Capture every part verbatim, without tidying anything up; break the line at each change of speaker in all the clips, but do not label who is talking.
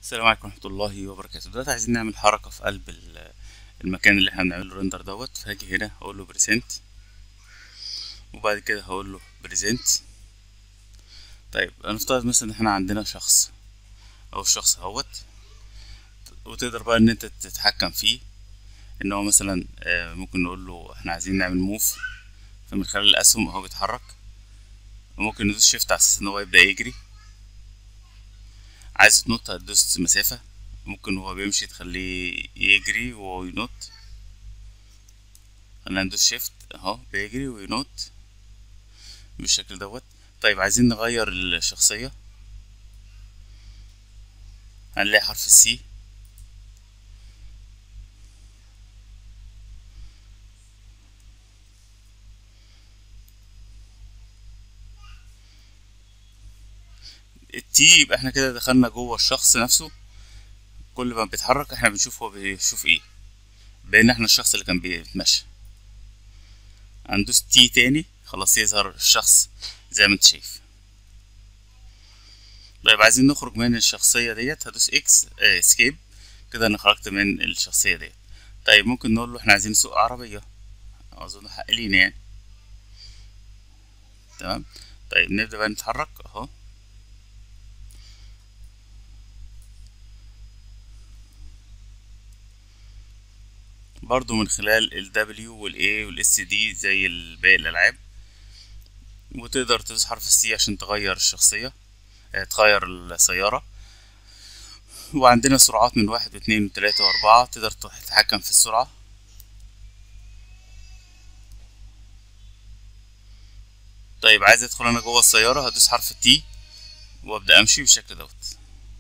السلام عليكم ورحمة الله وبركاته. دلوقتي عايزين نعمل حركة في قلب ال- المكان اللي احنا بنعمله ريندر دوت. فهاجي هنا هقول له بريزنت، وبعد كده هقول له بريزنت. طيب هنفترض مثلا ان احنا عندنا شخص، او الشخص اهوت، وتقدر بقى ان انت تتحكم فيه. ان هو مثلا آه، ممكن نقول له احنا عايزين نعمل موف، فمن خلال الاسهم اهو بيتحرك. وممكن ندوس شيفت على اساس ان هو يبدأ يجري. عايز تنط هتدوس مسافة، ممكن وهو بيمشي تخليه يجري وهو ينط. خلينا ندوس شيفت اهو بيجري وينط بالشكل دوت. طيب عايزين نغير الشخصية، هنلاقي حرف السي. التي يبقى احنا كده دخلنا جوه الشخص نفسه. كل ما بيتحرك احنا بنشوف هو بيشوف ايه، بان احنا الشخص اللي كان بيتمشى. هندوس تي تاني خلاص يظهر الشخص زي ما انت شايف. طيب عايزين نخرج من الشخصية ديت، هدوس اكس اسكيب. كده انا خرجت من الشخصية ديت. طيب ممكن نقول له احنا عايزين نسوق عربية، اظن حق لينا يعني. تمام. طيب نبدأ بقى نتحرك اهو. برضو من خلال ال W وال A وال S D زي باقي الألعاب. وتقدر تدوس حرف السي عشان تغير الشخصية، آه، تغير السيارة. وعندنا سرعات من واحد واثنين وتلاتة وأربعة، تقدر تتحكم في السرعة. طيب عايز ادخل انا جوه السيارة، هدوس حرف التي وابدأ امشي بالشكل دوت.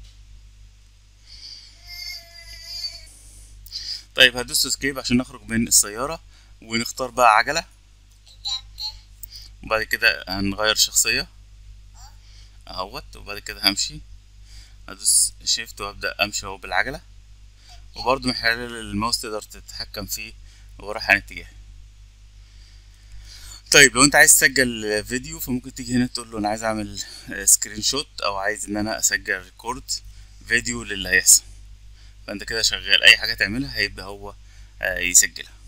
طيب هدوس اسكيب عشان نخرج من السيارة، ونختار بقى عجلة. وبعد كده هنغير الشخصية اهوت، وبعد كده همشي. هدوس شيفت وابدأ امشي اهو بالعجلة. وبرضو من خلال الماوس تقدر تتحكم فيه وراح عن اتجاه. طيب لو انت عايز تسجل فيديو، فممكن تيجي هنا تقول له انا عايز اعمل سكرين شوت، او عايز ان انا اسجل ريكورد فيديو للي هيحصل. فانت كده شغال، اي حاجة تعملها هيبقى هو آه، يسجلها.